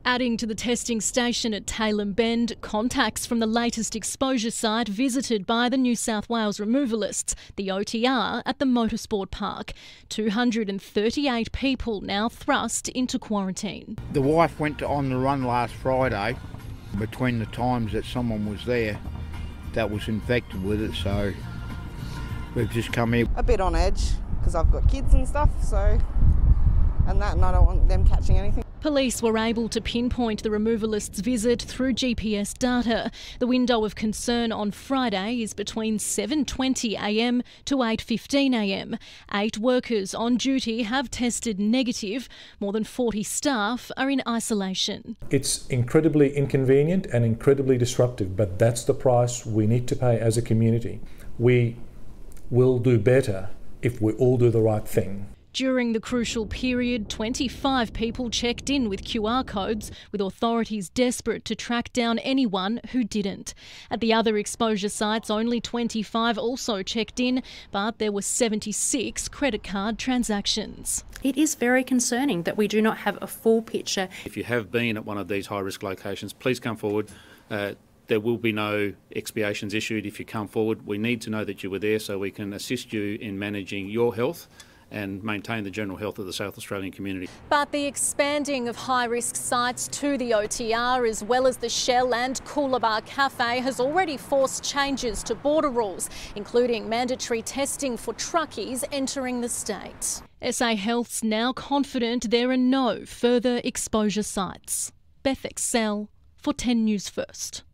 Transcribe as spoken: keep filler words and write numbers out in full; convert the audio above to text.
Adding to the testing station at Tailem Bend, contacts from the latest exposure site visited by the New South Wales removalists, the O T R, at the Motorsport Park. two hundred thirty-eight people now thrust into quarantine. The wife went on the run last Friday. Between the times that someone was there that was infected with it, so we've just come here. A bit on edge because I've got kids and stuff, so and that, and I don't want them catching anything. Police were able to pinpoint the removalists' visit through G P S data. The window of concern on Friday is between seven twenty a m to eight fifteen a m. Eight workers on duty have tested negative. More than forty staff are in isolation. It's incredibly inconvenient and incredibly disruptive, but that's the price we need to pay as a community. We will do better if we all do the right thing. During the crucial period, twenty-five people checked in with Q R codes, with authorities desperate to track down anyone who didn't. At the other exposure sites, only twenty-five also checked in, but there were seventy-six credit card transactions. It is very concerning that we do not have a full picture. If you have been at one of these high-risk locations, please come forward. Uh, There will be no expiations issued if you come forward. We need to know that you were there so we can assist you in managing your health and maintain the general health of the South Australian community. But the expanding of high-risk sites to the O T R, as well as the Shell and Coolabah Cafe, has already forced changes to border rules, including mandatory testing for truckies entering the state. S A Health's now confident there are no further exposure sites. Beth Excel for ten News First.